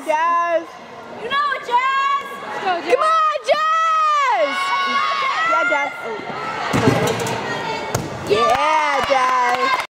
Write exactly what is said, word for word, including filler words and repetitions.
Jazz! You know it, Jazz! Let's go, Jazz! Come on!